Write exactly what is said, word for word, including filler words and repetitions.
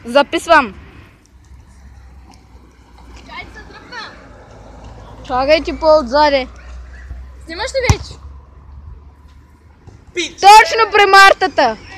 Записвам. Чакай ти по-отзаде. Снимаш ли вече? Точно при Мартата.